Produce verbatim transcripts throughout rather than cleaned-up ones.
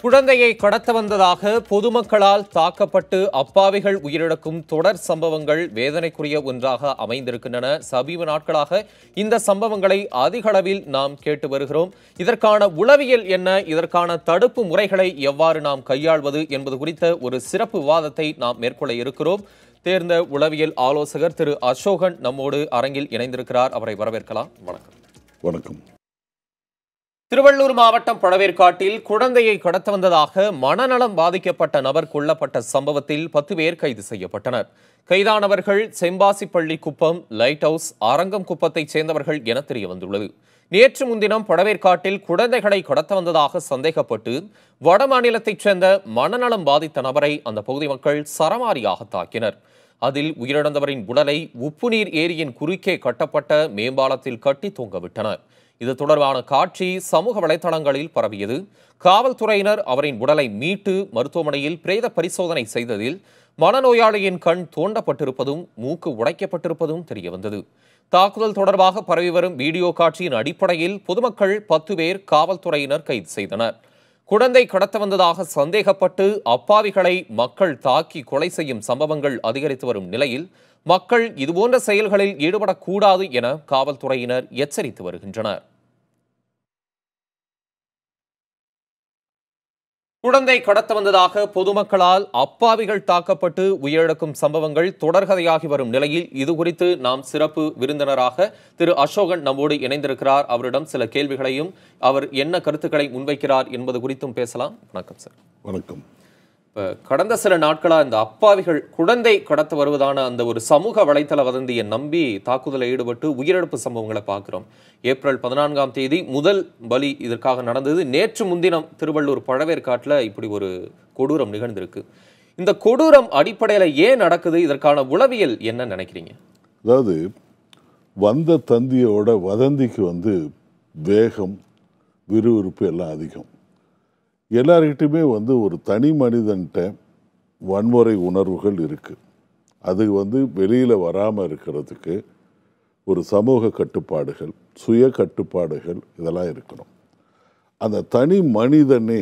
குழந்தையை கடத்த வந்ததாக பொதுமக்களால் தாக்கப்பட்டு அப்பாவிகள் உயிரிழக்கும் தொடர் சம்பவங்கள் வேதனைக்குரிய ஒன்றாக அமைந்திருக்கின்றன. சமீப நாட்களாக இந்த சம்பவங்களை அதிக அளவில் நாம் கேட்டு வருகிறோம். இதற்கான உளவியல் என்ன, இதற்கான தடுப்பு முறைகளை எவ்வாறு நாம் கையாள்வது என்பது குறித்த ஒரு சிறப்பு விவாதத்தை நாம் மேற்கொள்ள இருக்கிறோம். தேர்ந்த உளவியல் ஆலோசகர் திரு அசோகன் நம்மோடு அரங்கில் இணைந்திருக்கிறார். அவரை வரவேற்கலாம். வணக்கம். வணக்கம். திருவள்ளூர் மாவட்டம் பழவேற்காட்டில் குழந்தையை கடத்த வந்ததாக மனநலம் பாதிக்கப்பட்ட நபர் கொல்லப்பட்ட சம்பவத்தில் பத்து பேர் கைது செய்யப்பட்டனர். கைதானவர்கள் செம்பாசிப்பள்ளி குப்பம், லைட் ஹவுஸ், அரங்கம் குப்பத்தைச் சேர்ந்தவர்கள் என தெரிய வந்துள்ளது. நேற்று முன்தினம் பழவேற்காட்டில் குழந்தைகளை கடத்த வந்ததாக சந்தேகப்பட்டு வடமாநிலத்தைச் சேர்ந்த மனநலம் பாதித்த நபரை அந்த பகுதி மக்கள் சரமாரியாக தாக்கினர். அதில் உயிரிழந்தவரின் உடலை உப்புநீர் ஏரியின் குறுக்கே கட்டப்பட்ட மேம்பாலத்தில் கட்டி தொங்கவிட்டனர். இது தொடர்பான காட்சி சமூக வலைதளங்களில் பரவியது. காவல்துறையினர் அவரின் உடலை மீட்டு மருத்துவமனையில் பிரேத பரிசோதனை செய்ததில் மனநோயாளியின் கண் தோண்டப்பட்டிருப்பதும் மூக்கு உடைக்கப்பட்டிருப்பதும் தெரியவந்தது. தாக்குதல் தொடர்பாக பரவி வரும் வீடியோ காட்சியின் அடிப்படையில் பொதுமக்கள் பத்து பேர் காவல்துறையினர் கைது செய்தனர். குழந்தை கடத்த வந்ததாக சந்தேகப்பட்டு அப்பாவிகளை மக்கள் தாக்கி கொலை செய்யும் சம்பவங்கள் அதிகரித்து வரும் நிலையில் மக்கள் இதுபோன்ற செயல்களில் ஈடுபடக்கூடாது என காவல்துறையினர் எச்சரித்து வருகின்றனர். குழந்தை கடத்த வந்ததாக பொதுமக்களால் அப்பாவிகள் தாக்கப்பட்டு உயிரிழக்கும் சம்பவங்கள் தொடர்கதையாகி வரும் நிலையில் இது குறித்து நாம் சிறப்பு விருந்தினராக திரு அசோகன் நம்மோடு இணைந்திருக்கிறார். அவரிடம் சில கேள்விகளையும் அவர் என்ன கருத்துக்களை முன்வைக்கிறார் என்பது குறித்தும் பேசலாம். வணக்கம் சார். வணக்கம். கடந்த சில நாட்களா இந்த அப்பாவிகள் குழந்தை கடத்த வருவதான அந்த ஒரு சமூக வலைத்தள வதந்தியை நம்பி தாக்குதலில் ஈடுபட்டு உயிரிழப்பு சம்பவங்களை பார்க்கிறோம். ஏப்ரல் பதினான்காம் தேதி முதல் பலி இதற்காக நடந்தது. நேற்று முன்தினம் திருவள்ளூர் பழவேற்காட்டில் இப்படி ஒரு கொடூரம் நிகழ்ந்திருக்கு. இந்த கொடூரம் அடிப்படையில் ஏன் நடக்குது? இதற்கான உளவியல் என்ன நினைக்கிறீங்க? அதாவது வந்த தந்தியோட வதந்திக்கு வந்து வேகம், விறுவிறுப்பு எல்லாம் அதிகம். எல்லார்கிட்டையுமே வந்து ஒரு தனி மனிதன்கிட்ட வன்முறை உணர்வுகள் இருக்குது. அது வந்து வெளியில் வராமல் இருக்கிறதுக்கு ஒரு சமூக கட்டுப்பாடுகள், சுய கட்டுப்பாடுகள் இதெல்லாம் இருக்கணும். அந்த தனி மனிதனே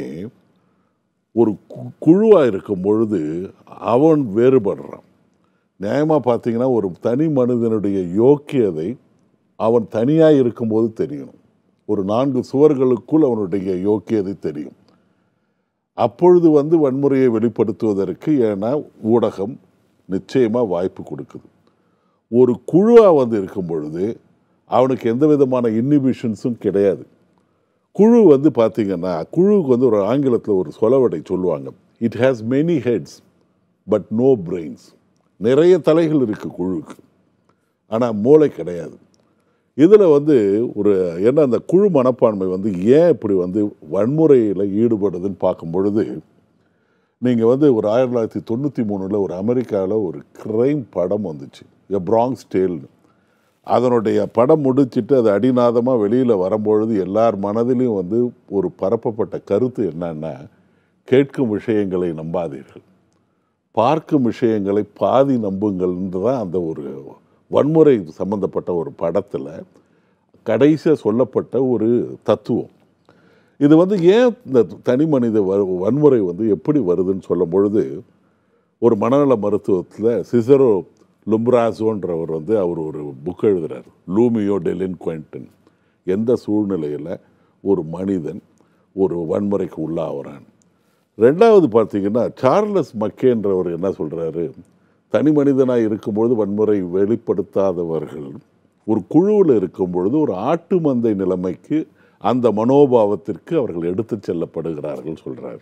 ஒரு குழுவாக இருக்கும் பொழுது அவன் வேறுபடுறான். நியாயமாக பார்த்தீங்கன்னா ஒரு தனி மனிதனுடைய யோக்கியதை அவன் தனியாக இருக்கும்போது தெரியணும். ஒரு நான்கு சுவர்களுக்குள் அவனுடைய யோக்கியதை தெரியும். அப்பொழுது வந்து வன்முறையை வெளிப்படுத்துவதற்கு ஏன்னா ஊடகம் நிச்சயமாக வாய்ப்பு கொடுக்குது. ஒரு குழுவாக வந்து இருக்கும் பொழுது அவனுக்கு எந்த விதமான இன்ஹிபிஷன்ஸும் கிடையாது. குழு வந்து பார்த்திங்கன்னா குழுவுக்கு வந்து ஒரு ஆங்கிலத்தில் ஒரு சொலவடை சொல்லுவாங்க, it has many heads but no brains. நிறைய தலைகள் இருக்குது குழுவுக்கு, ஆனால் மூளை கிடையாது. இதில் வந்து ஒரு என்ன அந்த குழு மனப்பான்மை வந்து ஏன் இப்படி வந்து வன்முறையில் ஈடுபடுதுன்னு பார்க்கும் பொழுது நீங்கள் வந்து ஒரு ஆயிரத்தி தொள்ளாயிரத்தி தொண்ணூற்றி மூணில் ஒரு அமெரிக்காவில் ஒரு கிரைம் படம் வந்துச்சு, எ பிராங்க்ஸ் டேல்னு. அதனுடைய படம் முடிச்சுட்டு அது அடிநாதமாக வெளியில் வரும்பொழுது எல்லார் மனதிலையும் வந்து ஒரு பரப்பப்பட்ட கருத்து என்னன்னா, கேட்கும் விஷயங்களை நம்பாதீர்கள், பார்க்கும் விஷயங்களை பாதி நம்புங்கள்ன்று தான் அந்த ஒரு வன்முறை சம்பந்தப்பட்ட ஒரு படத்தில் கடைசியாக சொல்லப்பட்ட ஒரு தத்துவம். இது வந்து ஏன் இந்த தனி மனித வன்முறை வந்து எப்படி வருதுன்னு சொல்லும் பொழுது ஒரு மனநல மருத்துவத்தில் சிசரோ லும்ப்ராசோன்றவர் வந்து அவர் ஒரு புக் எழுதுகிறார், லூமியோ டெலின்குவென்டன். எந்த சூழ்நிலையில் ஒரு மனிதன் ஒரு வன்முறைக்கு உள்ளாகிறான். ரெண்டாவது பார்த்தீங்கன்னா சார்லஸ் மக்கேன்றவர் என்ன சொல்கிறாரு, தனி மனிதனாக இருக்கும்பொழுது வன்முறை வெளிப்படுத்தாதவர்கள் ஒரு குழுவில் இருக்கும் பொழுது ஒரு ஆட்டு மந்தை நிலைமைக்கு அந்த மனோபாவத்திற்கு அவர்கள் எடுத்து செல்லப்படுகிறார்கள் சொல்கிறார்.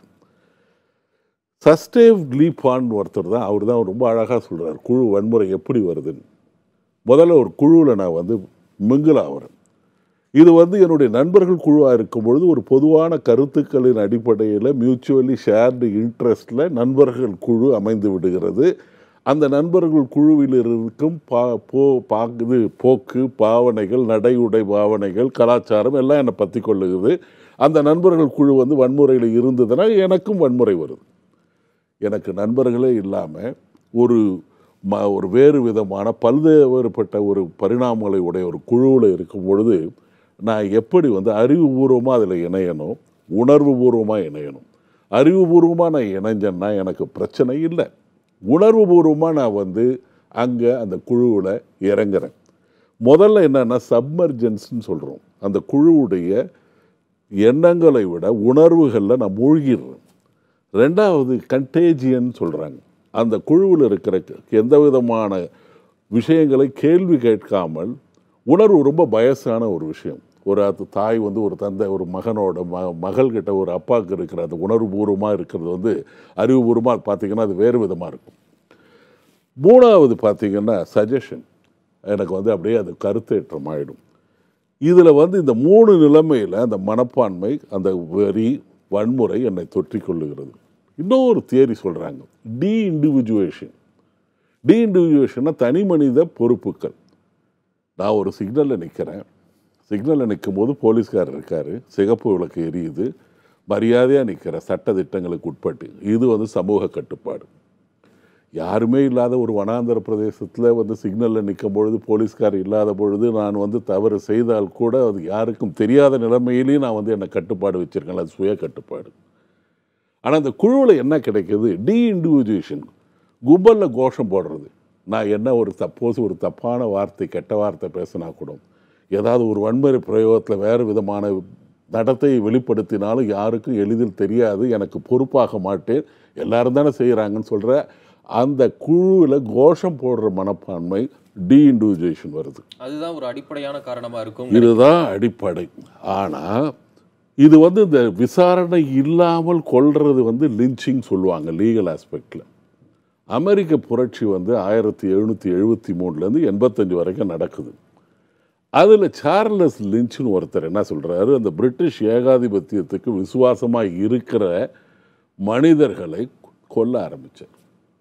சஸ்டேவ் லீபான் ஒருத்தர் தான், அவர் தான் ரொம்ப அழகாக சொல்கிறார் குழு வன்முறை எப்படி வருதுன்னு. முதல்ல ஒரு குழுவில் நான் வந்து மிங்கிள் ஆகிறேன். இது வந்து என்னுடைய நண்பர்கள் குழுவாக இருக்கும் பொழுது ஒரு பொதுவான கருத்துக்களின் அடிப்படையில் மியூச்சுவலி ஷேர்டு இன்ட்ரெஸ்டில் நண்பர்கள் குழு அமைந்து விடுகிறது. அந்த நண்பர்கள் குழுவில் இருக்கும் பா போ பாக்குது போக்கு பாவனைகள், நடை உடை பாவனைகள், கலாச்சாரம் எல்லாம் என்னை பற்றி கொள்ளுகிறது. அந்த நண்பர்கள் குழு வந்து வன்முறையில் இருந்ததுன்னா எனக்கும் வன்முறை வருது. எனக்கு நண்பர்களே இல்லாமல் ஒரு ம ஒரு வேறு விதமான பல்வேறுபட்ட ஒரு பரிணாமங்களை உடைய ஒரு குழுவில் இருக்கும் பொழுது நான் எப்படி வந்து அறிவுபூர்வமாக அதில் இணையணும், உணர்வு பூர்வமாக இணையணும். அறிவுபூர்வமாக நான் இணைஞ்சேன்னா எனக்கு பிரச்சனை இல்லை. உணர்வுபூர்வமாக நான் வந்து அங்கே அந்த குழுவில் இறங்குறேன். முதல்ல என்னென்னா சப்மர்ஜென்ஸ்ன்னு சொல்கிறோம். அந்த குழுவுடைய எண்ணங்களை விட உணர்வுகளில் நான் மூழ்கிடுறேன். ரெண்டாவது கண்டேஜியன் சொல்கிறாங்க. அந்த குழுவில் இருக்கிற எந்த விதமான விஷயங்களை கேள்வி கேட்காமல், உணர்வு ரொம்ப பயசான ஒரு விஷயம். ஒரு அது தாய் வந்து ஒரு தந்தை ஒரு மகனோட ம மகள்கிட்ட ஒரு அப்பாவுக்கு இருக்கிற அந்த உணர்வுபூர்வமாக இருக்கிறது வந்து அறிவுபூர்வமாக பார்த்திங்கன்னா அது வேறு விதமாக இருக்கும். மூணாவது பார்த்திங்கன்னா சஜஷன். எனக்கு வந்து அப்படியே அது கருத்தேற்றம் ஆகிடும். இதில் வந்து இந்த மூணு நிலைமையில் அந்த மனப்பான்மை, அந்த வெறி, வன்முறை என்னை தொற்றிக் கொள்ளுகிறது. இன்னொரு தியரி சொல்கிறாங்க, டி இண்டிவிஜுவேஷன். டி இண்டிவிஜுவேஷன்னா தனி மனித பொறுப்புகள். நான் ஒரு சிக்னலில் நிற்கிறேன். சிக்னலில் நிற்கும் போது போலீஸ்காரர் இருக்கார், சிகப்பு விளக்கு எரியுது, மரியாதையாக நிற்கிற சட்ட திட்டங்களுக்கு உட்பட்டு. இது வந்து சமூக கட்டுப்பாடு. யாருமே இல்லாத ஒரு வனாந்தர பிரதேசத்தில் வந்து சிக்னலில் நிற்கும் பொழுது போலீஸ்கார் இல்லாத பொழுது நான் வந்து தவறு செய்தால் கூட அது யாருக்கும் தெரியாத நிலைமையிலேயும் நான் வந்து என்னை கட்டுப்பாடு வச்சுருக்கேன். அது சுய கட்டுப்பாடு. ஆனால் அந்த குழுவில் என்ன கிடைக்கிது? D individuation. கும்பலில் கோஷம் போடுறது. நான் என்ன ஒரு சப்போஸ் ஒரு தப்பான வார்த்தை, கெட்ட வார்த்தை பேசினா கூட, ஏதாவது ஒரு வன்முறை பிரயோகத்தில் வேறு விதமான நடத்தையை வெளிப்படுத்தினாலும் யாருக்கும் எளிதில் தெரியாது, எனக்கு பொறுப்பாக மாட்டேன், எல்லாரும் தானே செய்கிறாங்கன்னு சொல்கிற அந்த குழுவில் கோஷம் போடுற மனப்பான்மை, டி இண்டிவிஜுவேஷன் வருது. அதுதான் ஒரு அடிப்படையான காரணமாக இருக்கும். இதுதான் அடிப்படை. ஆனால் இது வந்து இந்த விசாரணை இல்லாமல் கொள்வது வந்து லிஞ்சிங் சொல்லுவாங்க லீகல் ஆஸ்பெக்டில். அமெரிக்க புரட்சி வந்து ஆயிரத்தி எழுநூற்றி எழுபத்தி மூணுலேருந்து எண்பத்தஞ்சு வரைக்கும் நடக்குது. அதில் சார்லஸ் லிஞ்ச்னு ஒருத்தர் என்ன சொல்கிறாரு, அந்த பிரிட்டிஷ் ஏகாதிபத்தியத்துக்கு விசுவாசமாக இருக்கிற மனிதர்களை கொல்ல ஆரம்பித்தார்.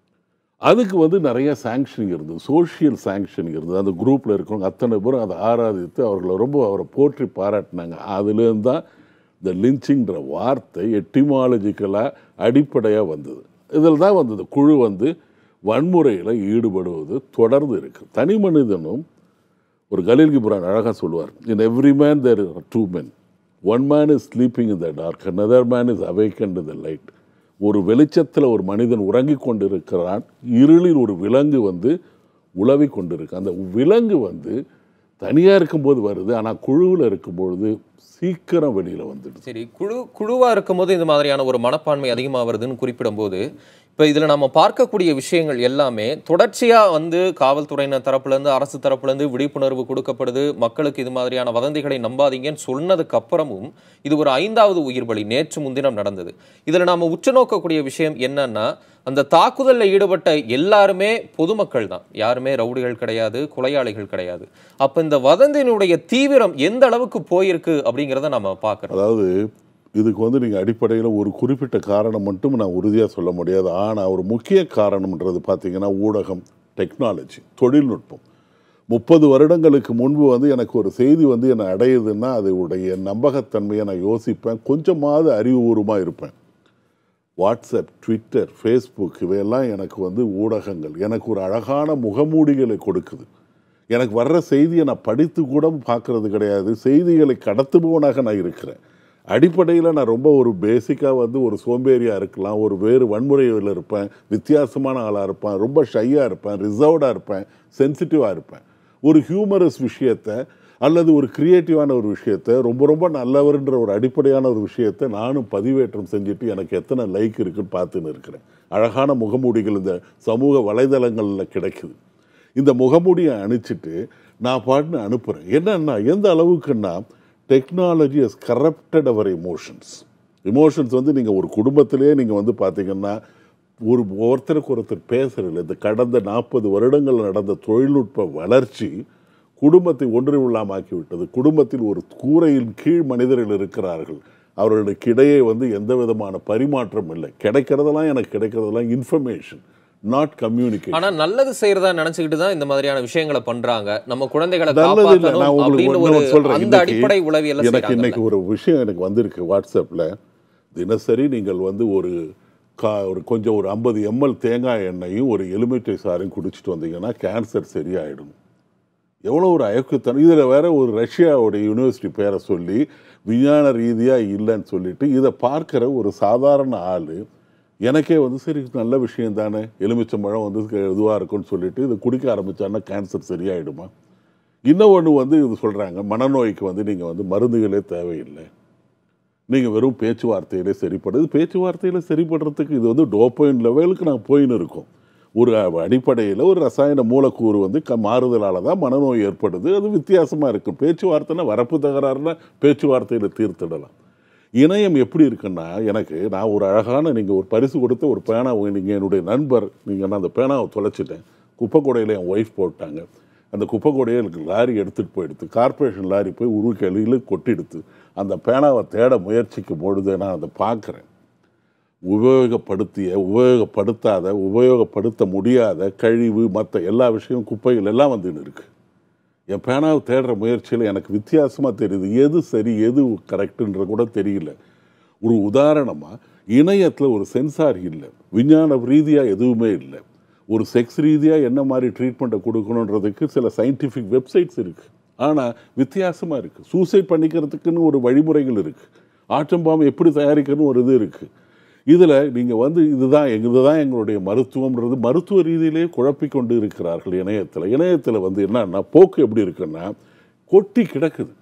அதுக்கு வந்து நிறைய சாங்ஷனிங் இருந்தது, சோஷியல் சாங்ஷனிங் இருந்தது. அந்த குரூப்பில் இருக்கிறவங்க அத்தனை பேரும் அதை ஆராதித்து அவர்களை ரொம்ப அவரை போற்றி பாராட்டினாங்க. அதுலேருந்து தான் இந்த லிஞ்சிங்கிற வார்த்தை எட்டிமாலஜிக்கலாக அடிப்படையாக வந்தது. இதில் தான் வந்தது குழு வந்து வன்முறையில் ஈடுபடுவது தொடர்ந்து இருக்குது. தனி மனிதனும் ஒரு கலீல் கிப்ரான் அழகாக சொல்லுவார், in every man there are two men, one man is sleeping in the dark, another man is awakened in the light. ஒரு வெளிச்சத்தில் ஒரு மனிதன் உறங்கிக் கொண்டிருக்கிறான், இருளில் ஒரு விலங்கு வந்து உலவி கொண்டிருக்கு. அந்த விலங்கு வந்து தனியாக இருக்கும்போது வருது, ஆனால் குழுவில் இருக்கும்பொழுது சீக்கிரம் வெளியில் வந்துடுது. சரி, குழு குழுவாக இருக்கும்போது இந்த மாதிரியான ஒரு மனப்பான்மை அதிகமாக வருதுன்னு குறிப்பிடும்போது, இப்போ இதில் நம்ம பார்க்கக்கூடிய விஷயங்கள் எல்லாமே தொடர்ச்சியாக வந்து காவல்துறையினர் தரப்புலேருந்து அரசு தரப்புலேருந்து விழிப்புணர்வு கொடுக்கப்படுது. மக்களுக்கு இது மாதிரியான வதந்திகளை நம்பாதீங்கன்னு சொன்னதுக்கு அப்புறமும் இது ஒரு ஐந்தாவது உயிர் பலி நேற்று முன்தினம் நடந்தது. இதில் நாம் உற்று நோக்கக்கூடிய விஷயம் என்னன்னா, அந்த தாக்குதலில் ஈடுபட்ட எல்லாருமே பொதுமக்கள் தான், யாருமே ரவுடிகள் கிடையாது, கொலையாளிகள் கிடையாது. அப்போ இந்த வதந்தியினுடைய தீவிரம் எந்த அளவுக்கு போயிருக்கு அப்படிங்கிறத நம்ம பார்க்குறோம். அதாவது இதுக்கு வந்து நீங்கள் அடிப்படையில் ஒரு குறிப்பிட்ட காரணம் மட்டும் நான் உறுதியாக சொல்ல முடியாது. ஆனால் ஒரு முக்கிய காரணம்ன்றது பார்த்தீங்கன்னா ஊடகம், டெக்னாலஜி, தொழில்நுட்பம். முப்பது வருடங்களுக்கு முன்பு வந்து எனக்கு ஒரு செய்தி வந்து என்னை அடையுதுன்னா அதோடைய நம்பகத்தன்மையை நான் யோசிப்பேன், கொஞ்சமாவது அறிவுபூர்வமாக இருப்பேன். வாட்ஸ்அப், ட்விட்டர், ஃபேஸ்புக் இவையெல்லாம் எனக்கு வந்து ஊடகங்கள் எனக்கு ஒரு அழகான முகமூடிகளை கொடுக்குது. எனக்கு வர்ற செய்தியை நான் படித்து கூட பார்க்கறது கிடையாது, செய்திகளை கடத்துபவனாக நான் இருக்கிறேன். அடிப்படையில் நான் ரொம்ப ஒரு பேசிக்காக வந்து ஒரு சோம்பேறியாக இருக்கலாம், ஒரு வேறு வன்முறையில் இருப்பேன், வித்தியாசமான ஆளாக இருப்பேன், ரொம்ப ஷையாக இருப்பேன், ரிசர்வ்டாக இருப்பேன், சென்சிட்டிவாக இருப்பேன். ஒரு ஹியூமரஸ் விஷயத்தை அல்லது ஒரு க்ரியேட்டிவான ஒரு விஷயத்தை, ரொம்ப ரொம்ப நல்லவர்ன்ற ஒரு அடிப்படையான ஒரு விஷயத்தை நானும் பதிவேற்றம் செஞ்சுட்டு எனக்கு எத்தனை லைக் இருக்குன்னு பார்த்துன்னு இருக்கிறேன். அழகான முகமூடிகள் இந்த சமூக வலைதளங்களில் கிடைக்குது. இந்த முகமூடியை அனுப்பிச்சிட்டு நான் பாட்டுன்னு அனுப்புகிறேன். என்னன்னா எந்த அளவுக்குன்னா technology has corrupted our emotions. Emotions வந்து நீங்கள் ஒரு குடும்பத்திலே நீங்கள் வந்து பார்த்தீங்கன்னா ஒரு ஒருத்தருக்கு ஒருத்தர் பேசுகிறதில்ல. இந்த கடந்த நாற்பது வருடங்கள் நடந்த தொழில்நுட்ப வளர்ச்சி குடும்பத்தை ஒன்றிவில்லாமாக்கி விட்டது. குடும்பத்தில் ஒரு கூரையின் கீழ் மனிதர்கள் இருக்கிறார்கள், அவர்களுக்கு இடையே வந்து எந்த விதமான பரிமாற்றம் இல்லை. கிடைக்கிறதெல்லாம் எனக்கு கிடைக்கிறதெல்லாம் இன்ஃபர்மேஷன், நாட் கம்யூனிகேஷன். ஆனா நல்லது செய்யறதா நினைச்சுக்கிட்டு தான் இந்த மாதிரியான விஷயங்களை பண்றாங்க. நம்ம குழந்தைகளை நல்லது இல்லை. நான் உங்களுக்கு சொல்றேன், அந்த அடிப்படை உளவியல் எனக்கு இன்னைக்கு ஒரு விஷயம் எனக்கு வந்திருக்கு வாட்ஸ்அப்பில். தினசரி நீங்கள் வந்து ஒரு கா ஒரு கொஞ்சம் ஒரு ஐம்பது எம்எல் தேங்காய் எண்ணெயும் ஒரு எலுமிச்சை சாறையும் குடிச்சிட்டு வந்தீங்கன்னா கேன்சர் சரியாயிடும். எவ்வளோ ஒரு அயக்குத்தனம். இதில் வேற ஒரு ரஷ்யாவுடைய யூனிவர்சிட்டி பேரை சொல்லி விஞ்ஞான ரீதியாக இல்லைன்னு சொல்லிட்டு இதை பார்க்குற ஒரு சாதாரண ஆள் எனக்கே வந்து சரி நல்ல விஷயம் தானே, எலுமிச்சம்பழம் வந்து இதுவாக இருக்கும்னு சொல்லிட்டு இதை குடிக்க ஆரம்பித்தான்னா கேன்சர் சரியாயிடுமா? இன்னும் ஒன்று வந்து இது சொல்கிறாங்க, மனநோய்க்கு வந்து நீங்கள் வந்து மருந்துகளே தேவையில்லை, நீங்கள் வெறும் பேச்சுவார்த்தையிலே சரிப்படுது. பேச்சுவார்த்தையில் சரிப்படுறதுக்கு இது வந்து டோப்பைன் லெவலுக்கு நாங்கள் போயின்னு இருக்கோம். ஒரு அடிப்படையில் ஒரு ரசாயன மூலக்கூறு வந்து க மாறுதலால் தான் மனநோய் ஏற்படுது. அது வித்தியாசமாக இருக்கும். பேச்சுவார்த்தைன்னா வரப்பு தகராறுனா பேச்சுவார்த்தையில் தீர்த்திடலாம். இணையம் எப்படி இருக்குன்னா, எனக்கு நான் ஒரு அழகான நீங்கள் ஒரு பரிசு கொடுத்த ஒரு பேனா, நீங்கள் என்னுடைய நண்பர், நீங்கள் நான் அந்த பேனாவை தொலைச்சிட்டேன், குப்பை கூடையில் என் ஒய்ஃப் போட்டாங்க, அந்த குப்பை கூடையை எனக்கு லாரி எடுத்துகிட்டு போயிடுத்து, கார்பரேஷன் லாரி போய் உருக்கெளியில் கொட்டிடுத்து. அந்த பேனாவை தேட முயற்சிக்கும் பொழுது நான் அதை பார்க்குறேன். உபயோகப்படுத்திய உபயோகப்படுத்தாத உபயோகப்படுத்த முடியாத கழிவு மற்ற எல்லா விஷயமும் குப்பைகள் எல்லாம் வந்துன்னு இருக்குது. என் பேனாவை தேடுற முயற்சியில் எனக்கு வித்தியாசமாக தெரியுது. எது சரி எது கரெக்டுன்ற கூட தெரியல. ஒரு உதாரணமாக இணையத்தில் ஒரு சென்சார் இல்லை, விஞ்ஞான ரீதியாக எதுவுமே இல்லை. ஒரு செக்ஸ் ரீதியாக என்ன மாதிரி ட்ரீட்மெண்ட்டை கொடுக்கணுன்றதுக்கு சில சயின்டிஃபிக் வெப்சைட்ஸ் இருக்குது, ஆனால் வித்தியாசமாக இருக்குது. சூசைட் பண்ணிக்கிறதுக்குன்னு ஒரு வழிமுறைகள் இருக்குது, ஆட்டம் பாம்பு எப்படி தயாரிக்கணும்னு ஒரு இது இருக்குது. இதில் நீங்கள் வந்து இதுதான் இதுதான் எங்களுடைய மருத்துவம்ன்றது மருத்துவ ரீதியிலே குழப்பிக்கொண்டு இருக்கிறார்கள் இணையத்தில். இணையத்தில் வந்து என்னன்னா போக்கு எப்படி இருக்குன்னா கொட்டி கிடக்குது.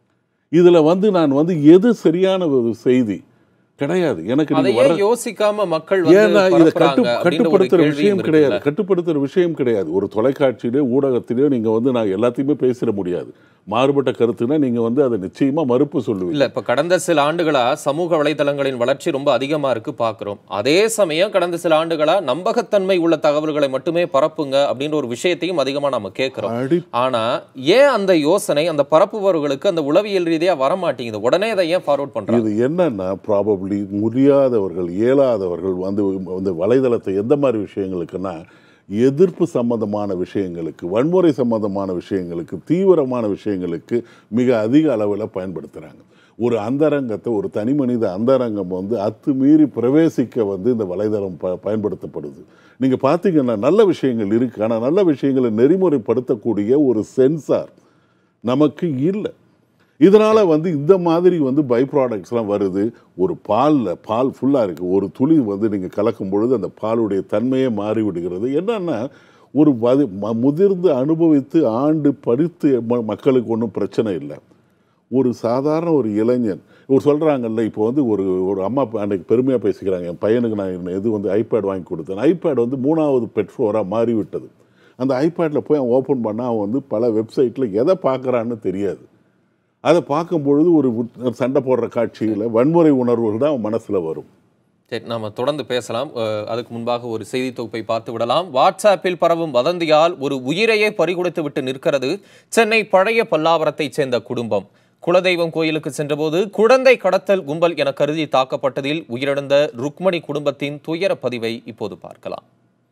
இதில் வந்து நான் வந்து எது சரியான ஒரு செய்தி கிடையாது எனக்கு யோசிக்காம மக்கள் ஏன்னா இதை கட்டு கட்டுப்படுத்துற விஷயம் கிடையாது கட்டுப்படுத்துற விஷயம் கிடையாது ஒரு தொலைக்காட்சியிலே ஊடகத்திலே நீங்க வந்து நான் எல்லாத்தையுமே பேசிட முடியாது. மாறுபட்ட கருத்துனா நீங்க வந்து அதை நிச்சயமா மறுப்பு சொல்லுவீங்க. இல்ல, இப்ப கடந்த சில ஆண்டுகளா சமூக வலைதளங்களின் வளர்ச்சி ரொம்ப அதிகமா இருக்கு பாக்குறோம். அதே சமயம் கடந்த சில ஆண்டுகளா நம்பகத்தன்மை உள்ள தகவல்களை மட்டுமே பரப்புங்க அப்படின்ற ஒரு விஷயத்தையும் அதிகமா நம்ம கேட்கிறோம். ஆனா ஏன் அந்த யோசனை அந்த பரப்புபவர்களுக்கு அந்த உளவியல் ரீதியா வர மாட்டேங்குது? உடனே அதை ஏன் ஃபார்வர்ட் பண்றாங்க? இது என்னன்னா ப்ராபப்ளி முடியாதவர்கள் இயலாதவர்கள் வந்து இந்த வலைதளத்தை எந்த மாதிரி விஷயங்களுக்குன்னா எதிர்ப்பு சம்பந்தமான விஷயங்களுக்கு, வன்முறை சம்பந்தமான விஷயங்களுக்கு, தீவிரமான விஷயங்களுக்கு மிக அதிக அளவில் பயன்படுத்துகிறாங்க. ஒரு அந்தரங்கத்தை ஒரு தனி மனித அந்தரங்கம் வந்து அத்துமீறி பிரவேசிக்க வந்து இந்த வலைதளம் ப பயன்படுத்தப்படுது. நீங்கள் பார்த்தீங்கன்னா நல்ல விஷயங்கள் இருக்குது, ஆனால் நல்ல விஷயங்களை நெறிமுறைப்படுத்தக்கூடிய ஒரு சென்சார் நமக்கு இல்லை. இதனால் வந்து இந்த மாதிரி வந்து பை ப்ராடக்ட்ஸ்லாம் வருது. ஒரு பாலில் பால் ஃபுல்லாக இருக்குது, ஒரு துளி வந்து நீங்கள் கலக்கும் பொழுது அந்த பாலுடைய தன்மையே மாறிவிடுகிறது. என்னன்னா ஒரு வதி முதிர்ந்து அனுபவித்து ஆண்டு படித்து மக்களுக்கு ஒன்றும் பிரச்சனை இல்லை. ஒரு சாதாரண ஒரு இளைஞன் ஒரு சொல்கிறாங்கல்ல, இப்போ வந்து ஒரு ஒரு அம்மா அன்றைக்கு பெருமையாக பேசிக்கிறாங்க, என் பையனுக்கு நான் எது வந்து ஐபேட் வாங்கி கொடுத்தேன். ஐபேட் வந்து மூணாவது பெட்ரோராக மாறிவிட்டது. அந்த ஐபேடில் போய் அவன் ஓப்பன் பண்ணால் அவன் வந்து பல வெப்சைட்டில் எதை பார்க்குறான்னு தெரியாது. அதை பார்க்கும்பொழுது ஒரு சண்டை போடுற காட்சியில் வன்முறை உணர்வுகள் தான் மனசில் வரும். சரி, நாம தொடர்ந்து பேசலாம். அதுக்கு முன்பாக ஒரு செய்தி தொகுப்பை பார்த்து விடலாம். வாட்ஸ்அப்பில் பரவும் வதந்தியால் ஒரு உயிரையே பறிகொடுத்து விட்டு நிற்கிறது சென்னை பழைய பல்லாவரத்தைச் சேர்ந்த குடும்பம். குலதெய்வம் கோயிலுக்கு சென்றபோது குழந்தை கடத்தல் கும்பல் என கருதி தாக்கப்பட்டதில் உயிரிழந்த ருக்மணி குடும்பத்தின் துயர பதிவை இப்போது பார்க்கலாம்.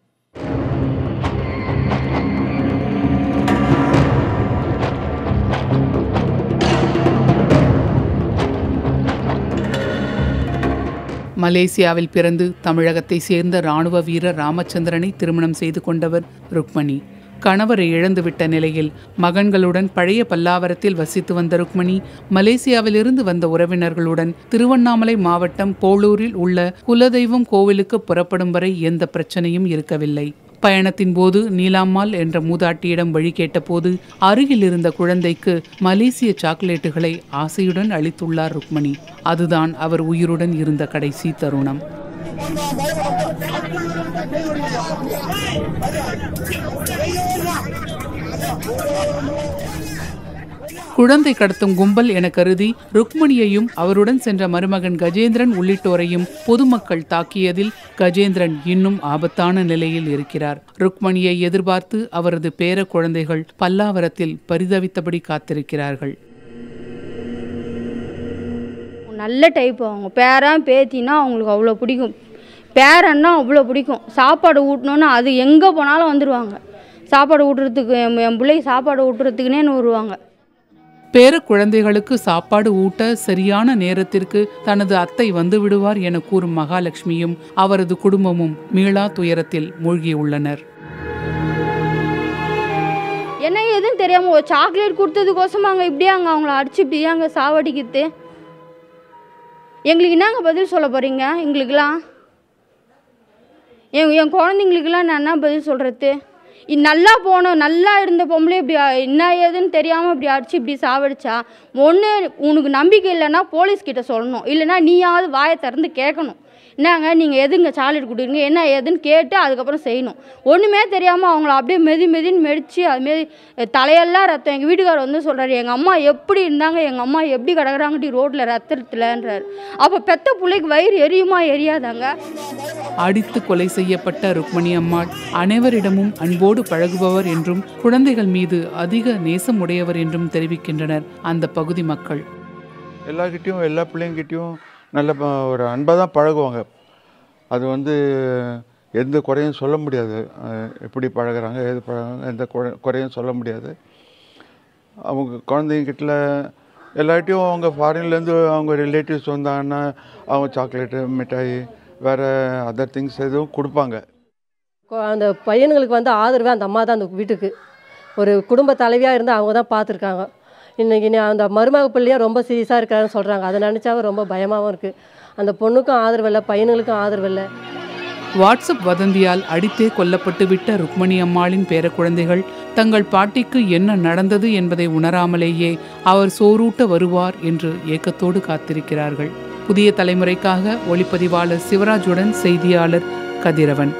மலேசியாவில் பிறந்து தமிழகத்தை சேர்ந்த இராணுவ வீரர் ராமச்சந்திரனை திருமணம் செய்து கொண்டவர் ருக்மணி. கணவரை இழந்துவிட்ட நிலையில் மகன்களுடன் பழைய பல்லாவரத்தில் வசித்து வந்த ருக்மணி மலேசியாவிலிருந்து வந்த உறவினர்களுடன் திருவண்ணாமலை மாவட்டம் போளூரில் உள்ள குலதெய்வம் கோவிலுக்கு புறப்படும் வரை எந்த பிரச்சனையும் இருக்கவில்லை. பயணத்தின் போது நீலாம்மாள் என்ற மூதாட்டியிடம் வழி கேட்டபோது அருகில் இருந்த குழந்தைக்கு மலேசிய சாக்லேட்டுகளை ஆசையுடன் அளித்துள்ளார் ருக்மணி. அதுதான் அவர் உயிருடன் இருந்த கடைசி தருணம். குழந்தை கடத்தும் கும்பல் என கருதி ருக்மணியையும் அவருடன் சென்ற மருமகன் கஜேந்திரன் உள்ளிட்டோரையும் பொதுமக்கள் தாக்கியதில் கஜேந்திரன் இன்னும் ஆபத்தான நிலையில் இருக்கிறார். ருக்மணியை எதிர்பார்த்து அவரது பேர குழந்தைகள் பல்லாவரத்தில் பரிதவித்தபடி காத்திருக்கிறார்கள். நல்ல டைப், அவங்க பேரன் பேத்தினா அவங்களுக்கு அவ்வளோ பிடிக்கும். பேரன்னா அவ்வளோ பிடிக்கும். சாப்பாடு ஊட்டணுன்னு அது எங்கே போனாலும் வந்துடுவாங்க. சாப்பாடு ஊட்டுறதுக்கு என் பிள்ளைக்கு சாப்பாடு ஊட்டுறதுக்குன்னே வருவாங்க. பேர குழந்தைகளுக்கு சாப்பாடு ஊட்ட சரியான நேரத்திற்கு தனது அத்தை வந்து விடுவார் என கூறும் மகாலட்சுமியும் அவரது குடும்பமும் மீளா துயரத்தில் மூழ்கியுள்ளனர். என்ன எதுவும் தெரியாமல் ஒரு சாக்லேட் கொடுத்ததுக்கோசம் அங்கே இப்படியாங்க அவங்கள அடிச்சு இப்படியாங்க சாவடிக்கிறது. எங்களுக்கு என்னங்க பதில் சொல்ல போகிறீங்க? எங்களுக்கெல்லாம் என் என் குழந்தைங்களுக்கெல்லாம் நான் என்ன பதில் சொல்கிறது? நல்லா போனோம், நல்லா இருந்த பொம்பளை இப்படி என்ன ஏதுன்னு தெரியாமல் இப்படி அடிச்சு இப்படி சாவடிச்சா, ஒன்று உனக்கு நம்பிக்கை இல்லைன்னா போலீஸ்கிட்ட சொல்லணும், இல்லைன்னா நீயாவது வாயை திறந்து கேட்கணும். என்னங்க நீங்கள் எதுங்க சாக்லேட் கொடுக்குறீங்க என்ன ஏதுன்னு கேட்டு அதுக்கப்புறம் செய்யணும். ஒன்றுமே தெரியாமல் அவங்கள அப்படியே மெதி மெதின்னு மெடிச்சு அதுமாரி தலையெல்லாம் ரத்தம். எங்கள் வீட்டுக்காரர் வந்து சொல்கிறாரு, எங்கள் அம்மா எப்படி இருந்தாங்க, எங்கள் அம்மா எப்படி கிடக்குறாங்கட்டி ரோட்டில் ரத்தத்துலன்றார். அப்போ பெத்த பிள்ளைக்கு வயிறு எரியுமா எரியாதாங்க? அடித்து கொலை செய்யப்பட்ட ருக்மணி அம்மாள் அனைவரிடமும் அன்போடு பழகுபவர் என்றும் குழந்தைகள் மீது அதிக நேசம் உடையவர் என்றும் தெரிவிக்கின்றனர் அந்த பகுதி மக்கள். எல்லார்கிட்டையும் எல்லா பிள்ளைங்கிட்டையும் நல்ல ஒரு அன்பாக தான் பழகுவாங்க. அது வந்து எந்த குறையும் சொல்ல முடியாது. எப்படி பழகுறாங்க எது பழகுறாங்க எந்த குறையும் சொல்ல முடியாது. அவங்க குழந்தைங்கிட்ட எல்லார்ட்டையும் அவங்க ஃபாரின்லேருந்து அவங்க ரிலேட்டிவ்ஸ் வந்தாங்கன்னா அவங்க சாக்லேட்டு மிட்டாய் வேறு அதர் திங்ஸ் எதுவும் கொடுப்பாங்க. அந்த பையனுங்களுக்கு வந்து ஆதரவே அந்த அம்மா தான் அந்த வீட்டுக்கு ஒரு குடும்ப தலைவியாக இருந்து அவங்க தான் பார்த்துருக்காங்க. இன்றைக்கி அந்த மருமக பிள்ளையாக ரொம்ப சீரியஸாக இருக்காருன்னு சொல்கிறாங்க. அதை நினச்சாவே ரொம்ப பயமாகவும் இருக்குது. அந்த பொண்ணுக்கும் ஆதரவு இல்லை, பையனுங்களுக்கும் ஆதரவு இல்லை. வாட்ஸ்அப் வதந்தியால் அடித்தே கொல்லப்பட்டு விட்ட ருக்மணி அம்மாளின் பேர குழந்தைகள் தங்கள் பாட்டிக்கு என்ன நடந்தது என்பதை உணராமலேயே அவர் சோறூட்ட வருவார் என்று ஏக்கத்தோடு காத்திருக்கிறார்கள். புதிய தலைமுறைக்காக ஒளிப்பதிவாளர் சிவராஜுடன் செய்தியாளர் கதிரவன்.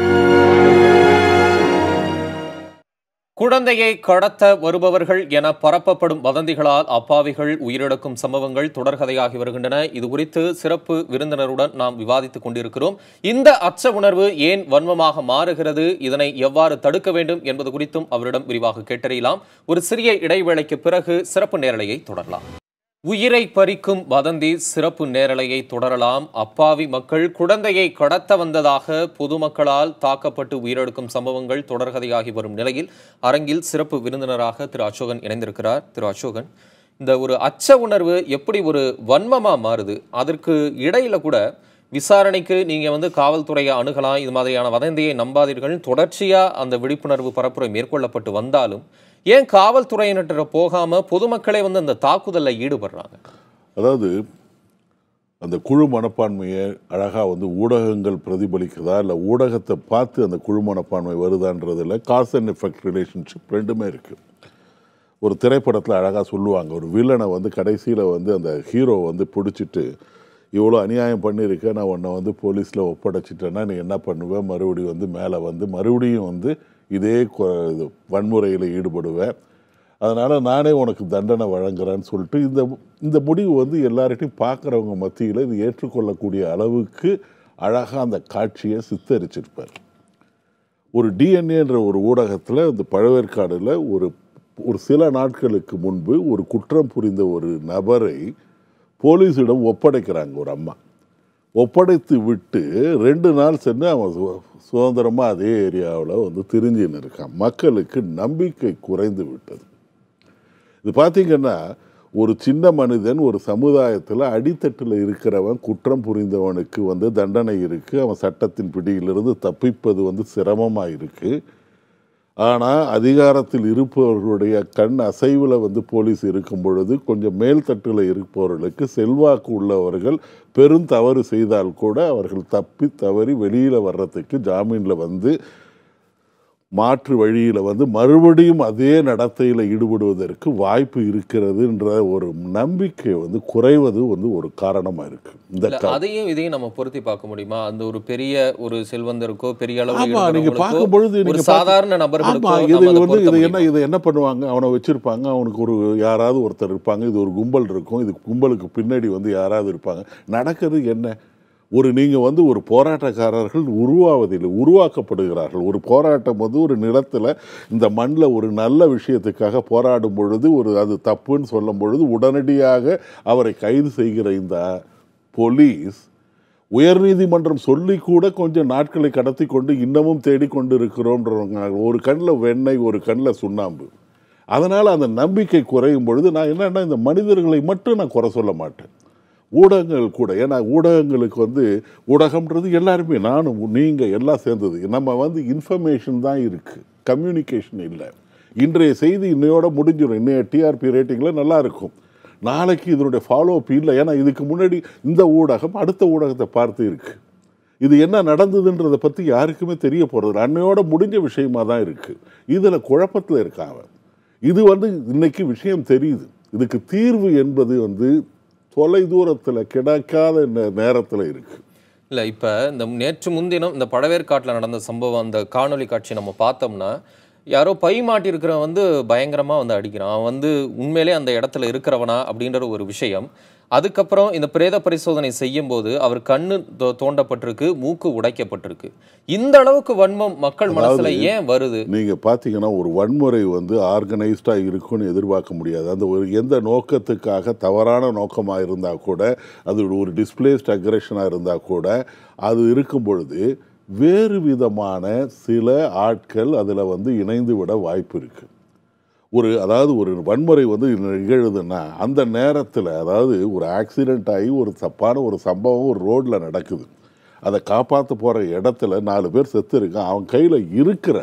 குழந்தையை கடத்த வருபவர்கள் என பரப்பப்படும் வதந்திகளால் அப்பாவிகள் உயிரிழக்கும் சம்பவங்கள் தொடர்கதையாகி வருகின்றன. இது குறித்து சிறப்பு விருந்தினருடன் நாம் விவாதித்துக் கொண்டிருக்கிறோம். இந்த அச்ச உணர்வு ஏன் வன்மமாக மாறுகிறது, இதனை எவ்வாறு தடுக்க வேண்டும் என்பது குறித்தும் அவரிடம் விரிவாக கேட்டறியலாம். ஒரு சிறிய இடைவேளைக்கு பிறகு சிறப்பு நேரலையை தொடரலாம். உயிரை பறிக்கும் வதந்தி சிறப்பு நேரலையை தொடரலாம். அப்பாவி மக்கள் குழந்தையை கடத்த வந்ததாக பொதுமக்களால் தாக்கப்பட்டு உயிரிழக்கும் சம்பவங்கள் தொடர்கதையாகி வரும் நிலையில் அரங்கில் சிறப்பு விருந்தினராக திரு அசோகன் இணைந்திருக்கிறார். திரு அசோகன், இந்த ஒரு அச்ச உணர்வு எப்படி ஒரு வன்மமா மாறுது? அதற்கு இடையில கூட விசாரணைக்கு நீங்க வந்து காவல்துறையை அணுகலாம், இது மாதிரியான வதந்தியை நம்பாதீர்கள், தொடர்ச்சியா அந்த விழிப்புணர்வு பரப்புரை மேற்கொள்ளப்பட்டு வந்தாலும் ஏன் காவல்துறையினர்கிட்ட போகாம பொதுமக்களே வந்து அந்த தாக்குதலில் ஈடுபடுறாங்க? அதாவது அந்த குழு மனப்பான்மையை அழகாக வந்து ஊடகங்கள் பிரதிபலிக்கிறதா இல்லை ஊடகத்தை பார்த்து அந்த குழு மனப்பான்மை வருதான்றதில் காஸ் அண்ட் எஃபெக்ட் ரிலேஷன்ஷிப் ரெண்டுமே இருக்குது. ஒரு திரைப்படத்தில் அழகாக சொல்லுவாங்க, ஒரு வில்லனை வந்து கடைசியில் வந்து அந்த ஹீரோ வந்து பிடிச்சிட்டு இவ்வளோ அநியாயம் பண்ணியிருக்க, நான் உன்னை வந்து போலீஸில் ஒப்படைச்சிட்டேன்னா நீ என்ன பண்ணுவேன், மறுபடியும் வந்து மேலே வந்து மறுபடியும் வந்து இதே வன்முறையில் ஈடுபடுவேன், அதனால் நானே உனக்கு தண்டனை வழங்குறேன்னு சொல்லிட்டு இந்த இந்த முடிவு வந்து எல்லார்ட்டையும் பார்க்குறவங்க மத்தியில் இது ஏற்றுக்கொள்ளக்கூடிய அளவுக்கு அழகாக அந்த காட்சியை சித்தரிச்சிருப்பார். ஒரு டிஎன்ஏன்ற ஒரு ஊடகத்தில் இந்த பழவேற்காடில் ஒரு ஒரு சில நாட்களுக்கு முன்பு ஒரு குற்றம் புரிந்த ஒரு நபரை போலீஸிடம் ஒப்படைக்கிறாங்க ஒரு அம்மா. ஒப்படைத்து விட்டு ரெண்டு நாள் சென்று அவன் சுதந்திரமாக அதே ஏரியாவில் வந்து திரிஞ்சின்னு இருக்கான். மக்களுக்கு நம்பிக்கை குறைந்து விட்டது. இது பார்த்திங்கன்னா ஒரு சின்ன மனிதன் ஒரு சமுதாயத்தில் அடித்தட்டில் இருக்கிறவன் குற்றம் புரிந்தவனுக்கு வந்து தண்டனை இருக்குது, அவன் சட்டத்தின் பிடியிலிருந்து தப்பிப்பது வந்து சிரமமாக இருக்குது. ஆனால் அதிகாரத்தில் இருப்பவர்களுடைய கண் அசைவில் வந்து போலீஸ் இருக்கும் பொழுது கொஞ்சம் மேல்தட்டில் இருப்பவர்களுக்கு செல்வாக்கு உள்ளவர்கள் பெரும் தவறு செய்தால் கூட அவர்கள் தப்பி தவறி வெளியில் வர்றதுக்கு ஜாமீனில் வந்து மாற்று வழியில் வந்து மறுபடியும் அதே நடத்தையில் ஈடுபடுவதற்கு வாய்ப்பு இருக்கிறதுன்ற ஒரு நம்பிக்கை வந்து குறைவது வந்து ஒரு காரணமாக இருக்கு. இந்த அதையும் இதையும் நம்ம பொருத்தி பார்க்க முடியுமா? அந்த ஒரு பெரிய ஒரு செல்வந்தருக்கோ பெரிய அளவு நீங்க பார்க்கும் பொழுது நீங்க சாதாரண நபர்களுக்கோ இது வந்து இது என்ன இது என்ன பண்ணுவாங்க, அவனை வச்சிருப்பாங்க, அவனுக்கு ஒரு யாராவது ஒருத்தர் இருப்பாங்க, இது ஒரு கும்பல் இருக்கும், இது கும்பலுக்கு பின்னாடி வந்து யாராவது இருப்பாங்க. நடக்கிறது என்ன? ஒரு நீங்கள் வந்து ஒரு போராட்டக்காரர்கள் உருவாவதில்லை, உருவாக்கப்படுகிறார்கள். ஒரு போராட்டம் வந்து ஒரு நிலத்தில் இந்த மண்ணில் ஒரு நல்ல விஷயத்துக்காக போராடும் பொழுது ஒரு அது தப்புன்னு சொல்லும் பொழுது உடனடியாக அவரை கைது செய்கிற இந்த போலீஸ் உயர்நீதிமன்றம் சொல்லி கூட கொஞ்சம் நாட்களை கடத்தி கொண்டு இன்னமும் தேடிக்கொண்டு இருக்கிறோன்றவங்க. ஒரு கண்ணில் வெண்ணெய் ஒரு கண்ணில் சுண்ணாம்பு. அதனால் அந்த நம்பிக்கை குறையும் பொழுது நான் என்னென்னா இந்த மனிதர்களை மட்டும் நான் குறை சொல்ல மாட்டேன், ஊடகங்கள் கூட. ஏன்னா ஊடகங்களுக்கு வந்து ஊடகம்ன்றது எல்லாருமே, நானும் நீங்கள் எல்லாம் சேர்ந்தது. நம்ம வந்து இன்ஃபர்மேஷன் தான் இருக்குது, கம்யூனிகேஷன் இல்லை. இன்றைய செய்தி இன்னையோட முடிஞ்சிடும். இன்னைய டிஆர்பி ரேட்டிங்கில் நல்லா இருக்கும். நாளைக்கு இதனுடைய ஃபாலோ அப் இல்லை. ஏன்னா இதுக்கு முன்னாடி இந்த ஊடகம் அடுத்த ஊடகத்தை பார்த்து இருக்கு. இது என்ன நடந்ததுன்றதை பற்றி யாருக்குமே தெரிய போகிறது அன்னையோட முடிஞ்ச விஷயமா தான் இருக்குது. இதில் குழப்பத்தில் இருக்காங்க. இது வந்து இன்னைக்கு விஷயம் தெரியுது. இதுக்கு தீர்வு என்பது வந்து தொலை தூரத்தில் கிடைக்காத நேரத்தில் இருக்குது. இல்லை, இப்போ இந்த நேற்று முன்தினம் இந்த பழவேற்காட்டில் நடந்த சம்பவம், அந்த காணொலி காட்சி நம்ம பார்த்தோம்னா, யாரோ பை மாட்டியிருக்கிறவன் வந்து பயங்கரமாக வந்து அடிக்கிறான். அவன் வந்து உண்மையிலே அந்த இடத்துல இருக்கிறவனா அப்படின்ற ஒரு விஷயம். அதுக்கப்புறம் இந்த பிரேத பரிசோதனை செய்யும் போது அவர் கண்ணு தோண்டப்பட்டிருக்கு, மூக்கு உடைக்கப்பட்டிருக்கு. இந்த அளவுக்கு வன்மம் மக்கள் மனசுல ஏன் வருது? நீங்க பாத்தீங்கன்னா ஒரு வன்முறை வந்து ஆர்கனைஸ்டா இருக்குன்னு எதிர்பார்க்க முடியாது. அந்த ஒரு எந்த நோக்கத்துக்காக தவறான நோக்கமாக இருந்தா கூட, அது ஒரு டிஸ்பிளேஸ்ட் அக்ரெஷனாக இருந்தா கூட, அது இருக்கும் பொழுது வேறு விதமான சில ஆட்கள் அதில் வந்து இணைந்து விட வாய்ப்பு இருக்கு. ஒரு அதாவது ஒரு வன்முறை வந்து நிகழுதுன்னா அந்த நேரத்தில், அதாவது ஒரு ஆக்சிடெண்ட் ஆகி ஒரு தப்பான ஒரு சம்பவம் ஒரு ரோட்டில் நடக்குது, அதை காப்பாற்ற போகிற இடத்துல நாலு பேர் செத்து இருக்கான். அவன் கையில் இருக்கிற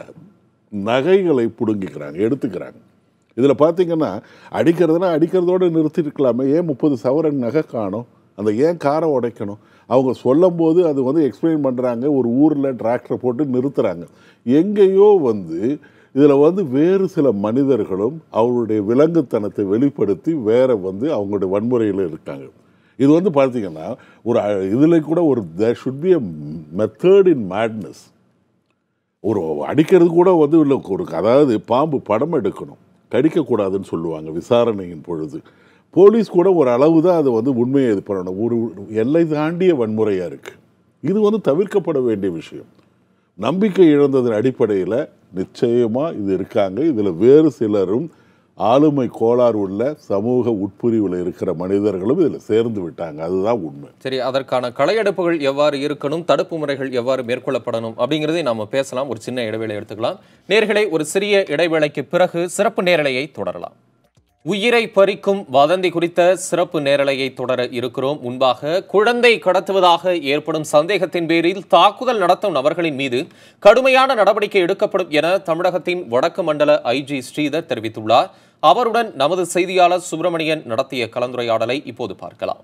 நகைகளை பிடுங்கிக்கிறாங்க, எடுத்துக்கிறாங்க. இதில் பார்த்தீங்கன்னா அடிக்கிறதுனா அடிக்கிறதோடு நிறுத்திருக்கலாமே, ஏன் முப்பது சவரன் நகை காணும், அந்த ஏன் காரை உடைக்கணும்? அவங்க சொல்லும் போது அது வந்து எக்ஸ்பிளைன் பண்ணுறாங்க, ஒரு ஊரில் டிராக்டரை போட்டு நிறுத்துகிறாங்க. எங்கேயோ வந்து இதில் வந்து வேறு சில மனிதர்களும் அவருடைய விலங்குத்தனத்தை வெளிப்படுத்தி வேற வந்து அவங்களுடைய வன்முறையில் இருக்காங்க. இது வந்து பார்த்தீங்கன்னா ஒரு இதில் கூட ஒரு there should be a method in madness. ஒரு அடிக்கிறது கூட வந்து இல்லை, ஒரு அதாவது பாம்பு படம் எடுக்கணும், கடிக்கக்கூடாதுன்னு சொல்லுவாங்க விசாரணையின் பொழுது. போலீஸ் கூட ஒரு அளவு தான் அதை வந்து உண்மையை இது பண்ணணும். ஒரு எல்லை தாண்டிய வன்முறையாக இருக்குது. இது வந்து தவிர்க்கப்பட வேண்டிய விஷயம். நம்பிக்கை இழந்ததன் அடிப்படையில் நிச்சயமாக இது இருக்காங்க. இதில் வேறு சிலரும் ஆளுமை கோளாறு உள்ள சமூக உட்பிரிவில் இருக்கிற மனிதர்களும் இதில் சேர்ந்து விட்டாங்க. அதுதான் உண்மை. சரி, அதற்கான களையெடுப்புகள் எவ்வாறு இருக்கணும், தடுப்பு முறைகள் எவ்வாறு மேற்கொள்ளப்படணும் அப்படிங்கிறதை நாம பேசலாம். ஒரு சின்ன இடைவேளை எடுத்துக்கலாம். நேயர்களே, ஒரு சிறிய இடைவேளைக்கு பிறகு சிறப்பு நேரலையை தொடரலாம். உயிரை பறிக்கும் வதந்தி குறித்த சிறப்பு நேரலையை தொடர இருக்கிறோம். முன்பாக குழந்தை கடத்துவதாக ஏற்படும் சந்தேகத்தின் பேரில் தாக்குதல் நடத்தும் நபர்களின் மீது கடுமையான நடவடிக்கை எடுக்கப்படும் என தமிழகத்தின் வடக்கு மண்டல ஐஜி ஸ்ரீதர் தெரிவித்துள்ளார். அவருடன் நமது செய்தியாளர் சுப்பிரமணியன் நடத்திய கலந்துரையாடலை இப்போது பார்க்கலாம்.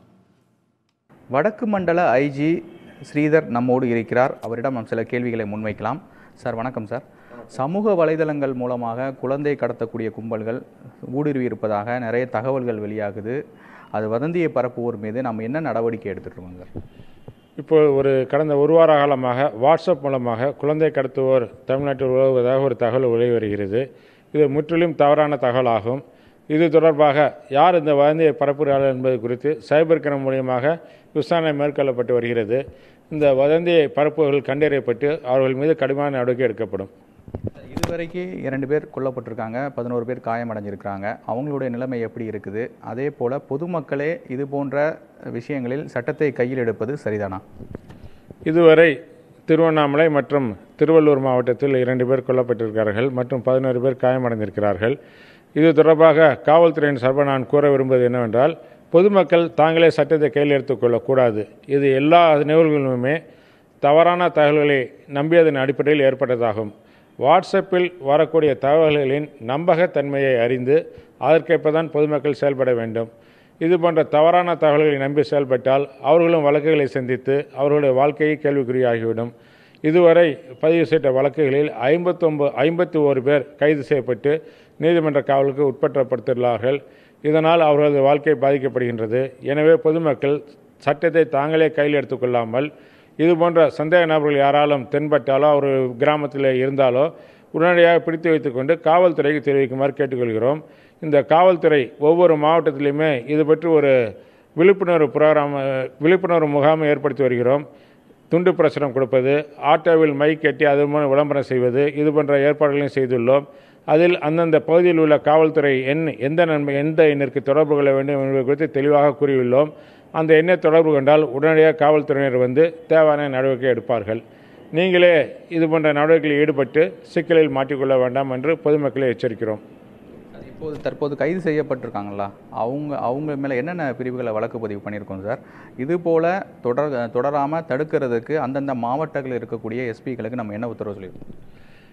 வடக்கு மண்டல ஐஜி ஸ்ரீதர் நம்மோடு இருக்கிறார். அவரிடம் நாம் சில கேள்விகளை முன்வைக்கலாம். சார் வணக்கம். சார், சமூக வலைதளங்கள் மூலமாக குழந்தை கடத்தக்கூடிய கும்பல்கள் ஊடுருவி இருப்பதாக நிறைய தகவல்கள் வெளியாகுது. அது வதந்தியை பரப்புவோர் மீது நம்ம என்ன நடவடிக்கை எடுத்துகிட்டு சார்? இப்போ ஒரு கடந்த ஒரு வார காலமாக வாட்ஸ்அப் மூலமாக குழந்தை கடத்துவோர் தமிழ்நாட்டில் உலவுவதாக ஒரு தகவல் வெளி வருகிறது. இது முற்றிலும் தவறான தகவலாகும். இது தொடர்பாக யார் இந்த வதந்தியை பரப்புகிறார்கள் என்பது குறித்து சைபர் கிரைம் மூலியமாக விசாரணை மேற்கொள்ளப்பட்டு வருகிறது. இந்த வதந்தியை பரப்புவர்கள் கண்டறியப்பட்டு அவர்கள் மீது கடுமையான நடவடிக்கை எடுக்கப்படும். இதுவரைக்கும் இரண்டு பேர் கொல்லப்பட்டிருக்காங்க, பதினோரு பேர் காயமடைஞ்சிருக்கிறாங்க. அவங்களுடைய நிலைமை எப்படி இருக்குது? அதே போல் பொதுமக்களே இது போன்ற விஷயங்களில் சட்டத்தை கையில் எடுப்பது சரிதானா? இதுவரை திருவண்ணாமலை மற்றும் திருவள்ளூர் மாவட்டத்தில் இரண்டு பேர் கொல்லப்பட்டிருக்கிறார்கள் மற்றும் பதினோரு பேர் காயமடைந்திருக்கிறார்கள். இது தொடர்பாக காவல்துறையின் சார்பாக நான் கூற விரும்புவது என்னவென்றால், பொதுமக்கள் தாங்களே சட்டத்தை கையில் எடுத்துக்கொள்ளக்கூடாது. இது எல்லா நிகழ்வுகளுமே தவறான தகவல்களை நம்பியதன் அடிப்படையில் ஏற்பட்டதாகும். வாட்ஸ்அப்பில் வரக்கூடிய தகவல்களின் நம்பகத்தன்மையை அறிந்து அதற்கேற்பதான் பொதுமக்கள் செயல்பட வேண்டும். இது போன்ற தவறான தகவல்களை நம்பி செயல்பட்டால் அவர்களும் வழக்குகளை சந்தித்து அவர்களுடைய வாழ்க்கையை கேள்விக்குறியாகிவிடும். இதுவரை பதிவு செய்த வழக்குகளில் ஐம்பத்தொம்பது ஐம்பத்தி ஓரு பேர் கைது செய்யப்பட்டு நீதிமன்ற காவலுக்கு உட்படுத்தப்பட்டுள்ளார்கள். இதனால் அவர்களது வாழ்க்கை பாதிக்கப்படுகின்றது. எனவே பொதுமக்கள் சட்டத்தை தாங்களே கையில் எடுத்துக்கொள்ளாமல் இது போன்ற சந்தேக நபர்கள் யாராலும் தென்பட்டாலோ ஒரு கிராமத்தில் இருந்தாலோ உடனடியாக பிடித்து வைத்துக்கொண்டு காவல்துறைக்கு தெரிவிக்குமாறு கேட்டுக்கொள்கிறோம். இந்த காவல்துறை ஒவ்வொரு மாவட்டத்திலையுமே இது பற்றி ஒரு விழிப்புணர்வு ப்ரோக்ராம் விழிப்புணர்வு முகாமை ஏற்படுத்தி வருகிறோம். துண்டு பிரசுரம் கொடுப்பது, ஆட்டோவில் மைக் கட்டி அது மூலம் விளம்பரம் செய்வது, இது போன்ற ஏற்பாடுகளையும் செய்துள்ளோம். அதில் அந்தந்த பகுதியில் உள்ள காவல்துறை எண் எந்த நன்மை எந்த எண்ணிற்கு தொடர்பு கொள்ள வேண்டும் என்பது குறித்து தெளிவாக கூறியுள்ளோம். அந்த எண்ணை தொடர்பு கொண்டால் உடனடியாக காவல்துறையினர் வந்து தேவையான நடவடிக்கை எடுப்பார்கள். நீங்களே இது போன்ற நடவடிக்கைகளில் ஈடுபட்டு சிக்கலில் மாட்டிக்கொள்ள வேண்டாம் என்று பொதுமக்களை எச்சரிக்கிறோம். இப்போது தற்போது கைது செய்யப்பட்டிருக்காங்களா, அவங்க அவங்க மேலே என்னென்ன பிரிவுகளை வழக்கு பதிவு பண்ணியிருக்கோம் சார்? இது போல் தொடர் தொடராமல் தடுக்கிறதுக்கு அந்தந்த மாவட்டங்களில் இருக்கக்கூடிய எஸ்பிகளுக்கு நம்ம என்ன உத்தரவு சொல்லியிருக்கோம்?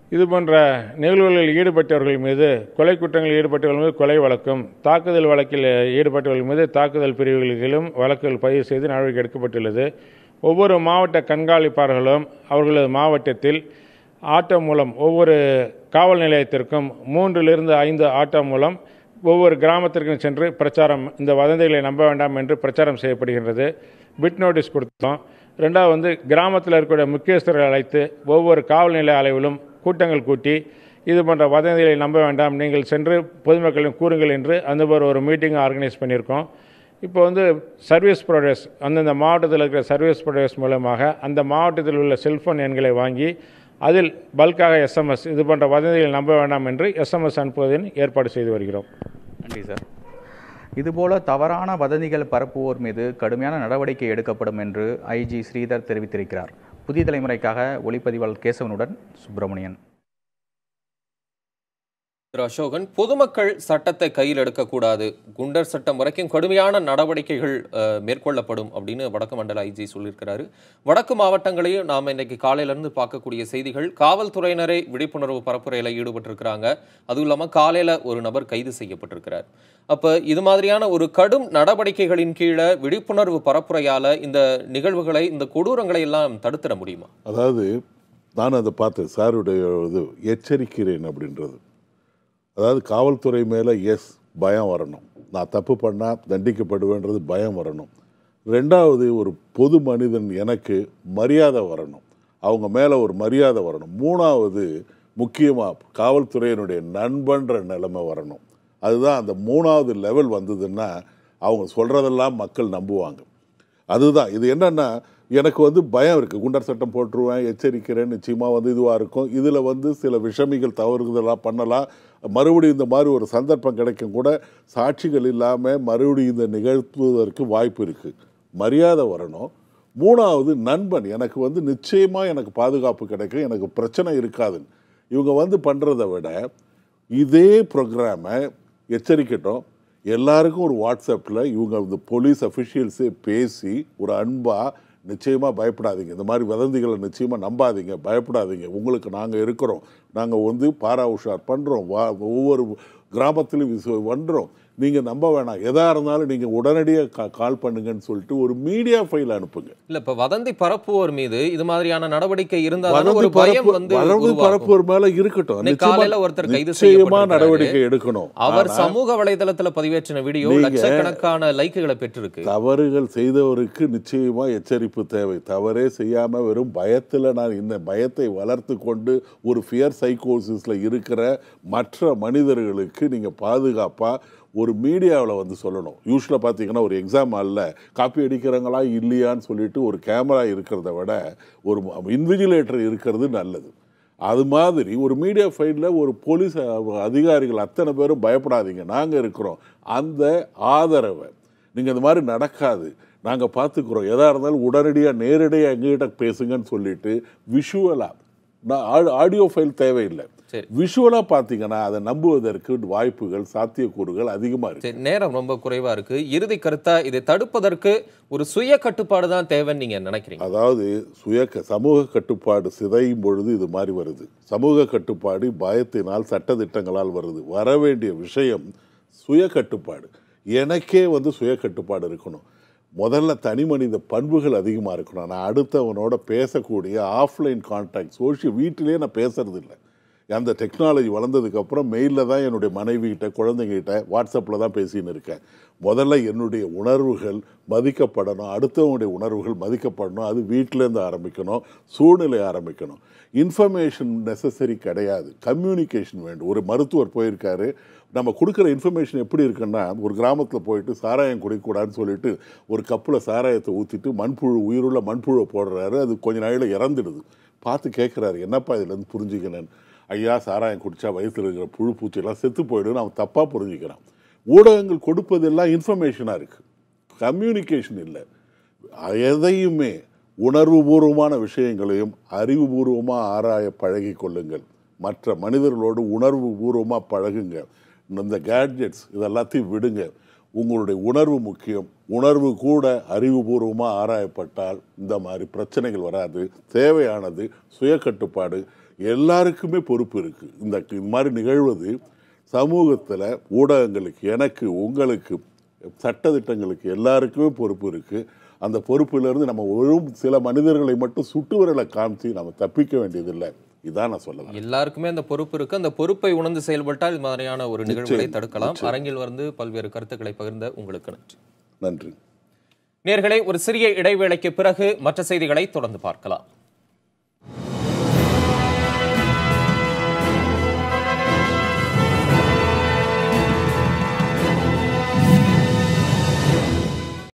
இது போன்ற நிகழ்வுகளில் ஈடுபட்டவர்கள் மீது கொலை குற்றங்களில் ஈடுபட்டவர்கள் மீது கொலை வழக்கும், தாக்குதல் வழக்கில் ஈடுபட்டவர்கள் மீது தாக்குதல் பிரிவுகளிலும் வழக்குகள் பதிவு செய்து நடவடிக்கை எடுக்கப்பட்டுள்ளது. ஒவ்வொரு மாவட்ட கண்காணிப்பாளர்களும் அவர்களது மாவட்டத்தில் ஆட்டோ மூலம் ஒவ்வொரு காவல் நிலையத்திற்கும் மூன்றிலிருந்து ஐந்து ஆட்டோ மூலம் ஒவ்வொரு கிராமத்திற்கும் சென்று பிரச்சாரம், இந்த வதந்திகளை நம்ப வேண்டாம் என்று பிரச்சாரம் செய்யப்படுகின்றது. பிட் நோட்டீஸ் கொடுத்தோம். ரெண்டாவது வந்து கிராமத்தில் இருக்கக்கூடிய முக்கியஸ்தர்கள் அழைத்து ஒவ்வொரு காவல் நிலைய அளவிலும் கூட்டங்கள் கூட்டி இது போன்ற வதந்திகளை நம்ப வேண்டாம், நீங்கள் சென்று பொதுமக்களிடம் கூறுங்கள் என்று அந்த ஒரு ஒரு மீட்டிங் ஆர்கனைஸ் பண்ணியிருக்கோம். இப்போ வந்து சர்வீஸ் ப்ரொவைடர்ஸ், அந்தந்த மாவட்டத்தில் இருக்கிற சர்வீஸ் ப்ரொவைடர்ஸ் மூலமாக அந்த மாவட்டத்தில் உள்ள செல்ஃபோன் எண்களை வாங்கி அதில் பல்காக எஸ்எம்எஸ், இது போன்ற வதந்திகளை நம்ப வேண்டாம் என்று எஸ்எம்எஸ் அனுப்புவதின் ஏற்பாடு செய்து வருகிறோம். நன்றி சார். இதுபோல தவறான வதந்திகள் பரப்புவோர் மீது கடுமையான நடவடிக்கை எடுக்கப்படும் என்று ஐஜி ஸ்ரீதர் தெரிவித்திருக்கிறார். புதிய தலைமுறைக்காக ஒளிப்பதிவாளர் கேசவனுடன் சுப்பிரமணியன். திரு அசோகன், பொதுமக்கள் சட்டத்தை கையில் எடுக்கக்கூடாது, குண்டர் சட்டம் வரைக்கும் கடுமையான நடவடிக்கைகள் மேற்கொள்ளப்படும் அப்படின்னு வடக்கு மண்டல ஐஜி சொல்லியிருக்கிறாரு. வடக்கு மாவட்டங்களையும் நாம் இன்னைக்கு காலையிலேருந்து பார்க்கக்கூடிய செய்திகள், காவல்துறையினரை விழிப்புணர்வு பரப்புரையில் ஈடுபட்டிருக்கிறாங்க. அதுவும் இல்லாமல் காலையில் ஒரு நபர் கைது செய்யப்பட்டிருக்கிறார். அப்போ இது மாதிரியான ஒரு கடும் நடவடிக்கைகளின் கீழே விழிப்புணர்வு பரப்புரையால் இந்த நிகழ்வுகளை, இந்த கொடூரங்களை எல்லாம் தடுத்திட முடியுமா? அதாவது நான் அதை பார்த்தேன், சாருடைய இது எச்சரிக்கிறேன் அப்படின்றது. அதாவது காவல்துறை மேலே எஸ் பயம் வரணும், நான் தப்பு பண்ணால் தண்டிக்கப்படுவேன்றது பயம் வரணும். ரெண்டாவது, ஒரு பொது மனிதன் எனக்கு மரியாதை வரணும், அவங்க மேலே ஒரு மரியாதை வரணும். மூணாவது, முக்கியமாக காவல்துறையினுடைய நண்பன்ற நிலைமை வரணும். அதுதான் அந்த மூணாவது லெவல் வந்ததுன்னா அவங்க சொல்கிறதெல்லாம் மக்கள் நம்புவாங்க. அதுதான் இது. என்னென்னா எனக்கு வந்து பயம் இருக்குது, குண்டர் சட்டம் போட்டுருவேன், எச்சரிக்கிறேன், நிச்சயமாக வந்து இதுவாக இருக்கும். இதில் வந்து சில விஷமிகள் தவறுதலாக பண்ணலாம், மறுபடியும் இந்த மாதிரி ஒரு சந்தர்ப்பம் கிடைக்கும் கூட சாட்சிகள் இல்லாமல் மறுபடியும் இந்த நிகழ்த்துவதற்கு வாய்ப்பு இருக்குது. மரியாதை வரணும். மூணாவது, நண்பன், எனக்கு வந்து நிச்சயமாக எனக்கு பாதுகாப்பு கிடைக்கும், எனக்கு பிரச்சனை இருக்காதுன்னு இவங்க வந்து பண்ணுறதை விட இதே ப்ரோக்ராமை எச்சரிக்கட்டும். எல்லாருக்கும் ஒரு வாட்ஸ்அப்பில் இவங்க இந்த போலீஸ் அஃபிஷியல்ஸே பேசி ஒரு அன்பாக, நிச்சயமாக பயப்படாதீங்க, இந்த மாதிரி வதந்திகளை நிச்சயமாக நம்பாதீங்க, பயப்படாதீங்க, உங்களுக்கு நாங்கள் இருக்கிறோம், நாங்கள் வந்து பாரா உஷார் பண்ணுறோம், வா ஒவ்வொரு கிராமத்திலும் பண்ணுறோம், நீங்கள் நம்ப வேணாம், எதாக இருந்தாலும் நீங்கள் உடனடியாக கா கால் பண்ணுங்கன்னு சொல்லிட்டு ஒரு மீடியா ஃபைல் அனுப்புங்க. இல்லை, இப்போ வதந்தி பரப்புவோர் மீது இது மாதிரியான நடவடிக்கை இருந்தால் ஒரு பயம் வந்து வதந்தி பரப்புவோர் மேலே இருக்கட்டும், காலையில் ஒருத்தர் கைது செய்யமா நடவடிக்கை எடுக்கணும். அவர் சமூக வலைதளத்தில் பதிவேற்றின வீடியோ லட்சக்கணக்கான லைக்குகளை பெற்றிருக்கு. தவறுகள் செய்தவருக்கு நிச்சயமாக எச்சரிப்பு தேவை. தவறே செய்யாமல் வெறும் பயத்தில் நான் இந்த பயத்தை வளர்த்து கொண்டு ஒரு ஃபியர் சைக்கோசிஸில் இருக்கிற மற்ற மனிதர்களுக்கு நீங்கள் பாதுகாப்பாக ஒரு மீடியாவில் வந்து சொல்லணும். யூஸ்வலாக பார்த்தீங்கன்னா ஒரு எக்ஸாம் ஹாலில் காப்பி அடிக்கிறாங்களா இல்லையான்னு சொல்லிட்டு ஒரு கேமரா இருக்கிறத விட ஒரு இன்விஜிலேட்டர் இருக்கிறது நல்லது. அது மாதிரி ஒரு மீடியா ஃபைலில் ஒரு போலீஸ் அதிகாரிகள் அத்தனை பேரும் பயப்படாதீங்க, நாங்கள் இருக்கிறோம், அந்த ஆதரவை நீங்கள் இந்த மாதிரி நடக்காது, நாங்கள் பார்த்துக்குறோம், எதாக இருந்தாலும் உடனடியாக நேரடியாக எங்ககிட்ட பேசுங்கன்னு சொல்லிட்டு விஷுவலாக, நான் ஆடியோ ஃபைல் தேவையில்லை, விஷுவலாக பார்த்தீங்கன்னா அதை நம்புவதற்கு வாய்ப்புகள், சாத்தியக்கூறுகள் அதிகமாக இருக்கு. நேரம் ரொம்ப குறைவாக இருக்கு. இறுதி கருத்தா, இதை தடுப்பதற்கு ஒரு சுய கட்டுப்பாடு தான் தேவைன்னு நீங்க நினைக்கிறீங்க? அதாவது சுய சமூக கட்டுப்பாடு சிதையும் பொழுது இது மாதிரி வருது. சமூக கட்டுப்பாடு பயத்தினால், சட்டத்திட்டங்களால் வருது. வர வேண்டிய விஷயம் சுய கட்டுப்பாடு. எனக்கே வந்து சுய கட்டுப்பாடு இருக்கணும். முதல்ல தனி மனித பண்புகள் அதிகமாக இருக்கணும். நான் அடுத்தவனோட பேசக்கூடிய ஆஃப்லைன் கான்டாக்ட், சோஷியல், வீட்டிலே நான் பேசுறது இல்லை. அந்த டெக்னாலஜி வளர்ந்ததுக்கப்புறம் மெயிலில் தான் என்னுடைய மனைவிகிட்ட, குழந்தைங்கிட்ட, வாட்ஸ்அப்பில் தான் பேசின்னு இருக்கேன். முதல்ல என்னுடைய உணர்வுகள் மதிக்கப்படணும், அடுத்தவனுடைய உணர்வுகள் மதிக்கப்படணும். அது வீட்டிலேருந்து ஆரம்பிக்கணும், சூழ்நிலை ஆரம்பிக்கணும். இன்ஃபர்மேஷன் நெசசரி கிடையாது, கம்யூனிகேஷன் வேண்டும். ஒரு மருத்துவர் போயிருக்காரு, நம்ம கொடுக்குற இன்ஃபர்மேஷன் எப்படி இருக்குன்னா, ஒரு கிராமத்தில் போயிட்டு சாராயம் குடிக்கூடாதுன்னு சொல்லிட்டு ஒரு கப்பில் சாராயத்தை ஊற்றிட்டு மண்புழு, உயிருள்ள மண்புழுவை போடுறாரு. அது கொஞ்ச நாளில் இறந்துடுது. பார்த்து கேட்குறாரு, என்னப்பா இதுலேருந்து புரிஞ்சுக்கணுன்னு. ஐயா, சாராயம் குடித்தா வயசில் இருக்கிற புழு பூச்சியெல்லாம் செத்து போயிடுன்னு அவன் தப்பாக புரிஞ்சுக்கிறான். ஊடகங்கள் கொடுப்பதெல்லாம் இன்ஃபர்மேஷனாக இருக்குது, கம்யூனிகேஷன் இல்லை. எதையுமே உணர்வுபூர்வமான விஷயங்களையும் அறிவுபூர்வமாக ஆராய பழகி கொள்ளுங்கள். மற்ற மனிதர்களோடு உணர்வு பூர்வமாக பழகுங்க. இந்த கேட்ஜெட்ஸ் இதெல்லாத்தையும் விடுங்க. உங்களுடைய உணர்வு முக்கியம். உணர்வு கூட அறிவுபூர்வமாக ஆராயப்பட்டால் இந்த மாதிரி பிரச்சனைகள் வராது. தேவையானது சுய கட்டுப்பாடு. எல்லாருக்குமே பொறுப்பு இருக்குது. இந்த இது மாதிரி நிகழ்வது சமூகத்தில் ஊடகங்களுக்கு, எனக்கு, உங்களுக்கு, சட்டத்திட்டங்களுக்கு எல்லாருக்குமே பொறுப்பு இருக்குது. அந்த பொறுப்பிலிருந்து நம்ம ஒரு சில மனிதர்களை மட்டும் சுட்டு விரலை காமிச்சு நம்ம தப்பிக்க வேண்டியதில்லை. இதான் நான் சொல்ல. எல்லாருக்குமே அந்த பொறுப்பு இருக்கு. அந்த பொறுப்பை உணர்ந்து செயல்பட்டால் இது மாதிரியான ஒரு நிகழ்வுகளை தடுக்கலாம். அரங்கில் வந்து பல்வேறு கருத்துக்களை பகிர்ந்த உங்களுக்கு நன்றி. நன்றி. நேயர்களே, ஒரு சிறிய இடைவேளைக்கு பிறகு மற்ற செய்திகளை தொடர்ந்து பார்க்கலாம்.